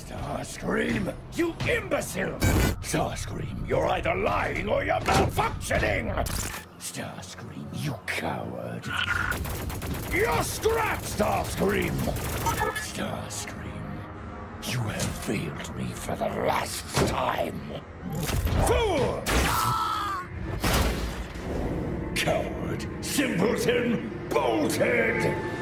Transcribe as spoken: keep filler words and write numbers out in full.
Starscream, you imbecile! Starscream, you're either lying or you're malfunctioning! Starscream, you coward! You're scrapped, Starscream! Starscream, you have failed me for the last time! Fool! Coward, simpleton, bolthead!